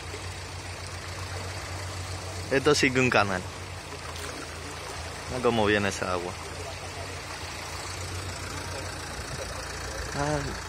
Esto sigue un canal. Mira cómo viene esa agua. Ah.